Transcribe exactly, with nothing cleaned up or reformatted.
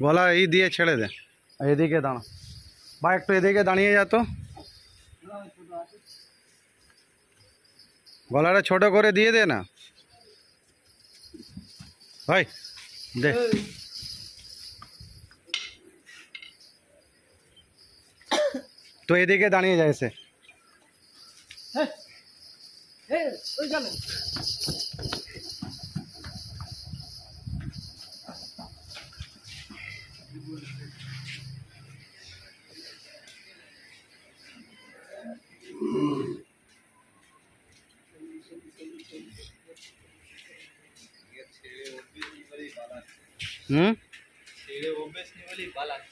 গলা এই দিয়ে ছেড়ে দে, এদিকে দাঁড়া বা একটু এদিকে দাঁড়িয়ে যা তো, গলাটা ছোট করে দিয়ে দে না ভাই, দে। তো এদিকে দাঁড়িয়ে যায় সে। হুম